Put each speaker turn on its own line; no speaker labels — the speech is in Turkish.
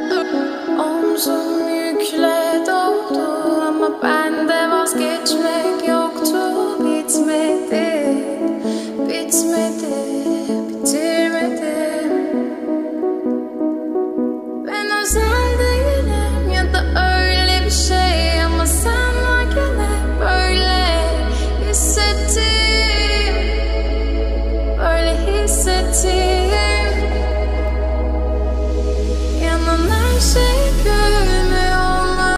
Omzum yükle doldu ama bende vazgeçmek yoktu. Bitmedi, bitmedi, bitirmedim. Ben özel değilim ya da öyle bir şey, ama sen varken hep böyle hissettim, böyle hissettim.